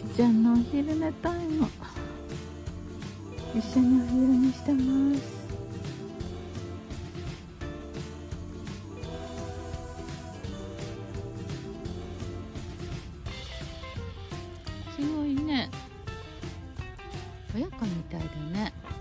ちゃんのお昼寝タイム、一緒にお昼寝してます。すごいね、親子みたいだね。